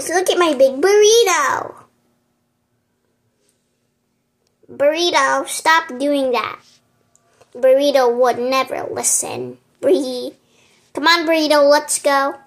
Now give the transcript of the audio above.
guys, look at my big burrito. Burrito, stop doing that. Burrito would never listen. Come on, Burrito, let's go.